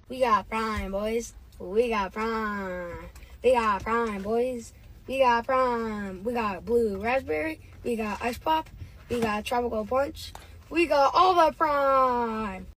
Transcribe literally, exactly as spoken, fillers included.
We got prime, boys. We got prime. We got prime, boys. We got prime. We got blue raspberry. We got ice pop. We got tropical punch. We got all the prime.